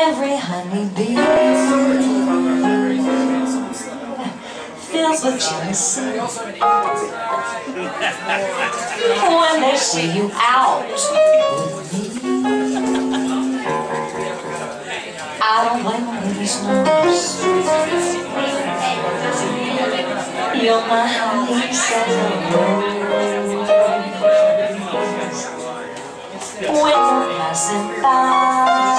every honeybee fills with jealousy when they see you out with me. I don't blame them if it's nervous. You're my honeysuckle. When you're passing by,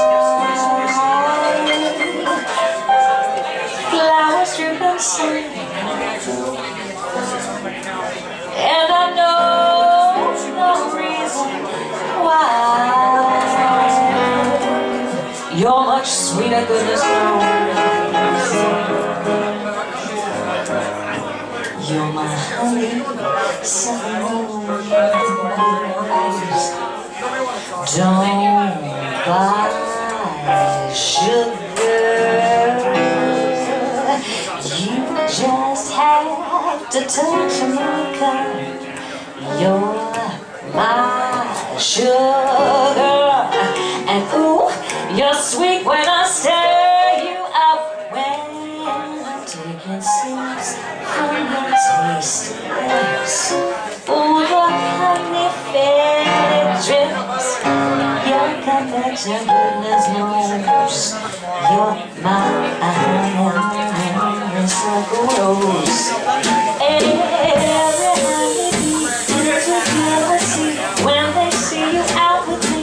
flowers droop and sing, and I know no reason why. You're much sweeter, goodness knows. You're my honeysuckle. Don't buy sugar. You just have to touch my cup. You're my sugar. And ooh, you're sweet when I stir you up. When I'm taking sips from your taste lips. Ooh, your honey fairy drips. Your confection goodness knows. You're my honeysuckle rose. And every honeybee feels with jealousy when they see you out with me.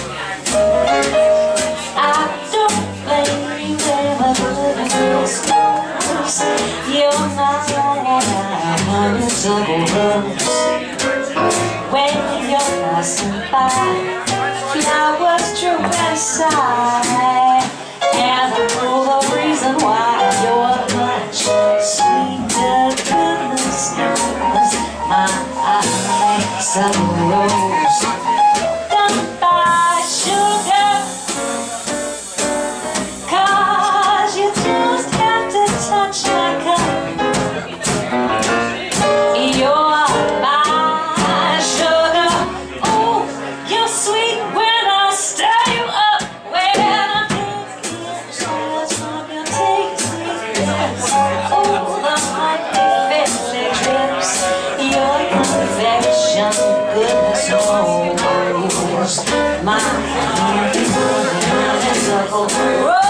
I don't blame you, ever goodness knows. You're my honeysuckle rose. When you're passing by, flowers droop and sigh, and I know the reason why. You're much sweeter, goodness knows. My honeysuckle rose. Don't buy sugar, 'cause you just have to touch my cup. You're my sugar. Oh, you're sweet when I stir you up. When I'm taking shots from your tasty lips. Oh, the honey fairy drips. Your confection goodness knows. My honeysuckle rose.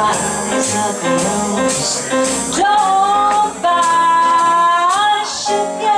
honeysuckle rose. Don't buy sugar.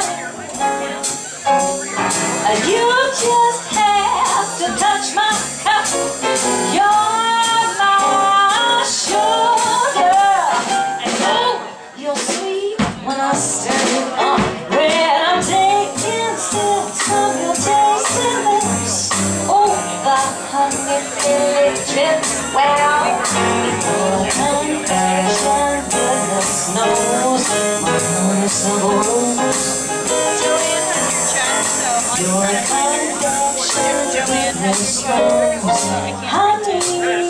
You just have to touch my cup. You're my sugar. And oh, you're sweet when I stir you up. When I'm taking sips of your tasty lips. Oh, the honey drips. Well, before confession, goodness knows my honeysuckle rose. Your confection, goodness knows honey.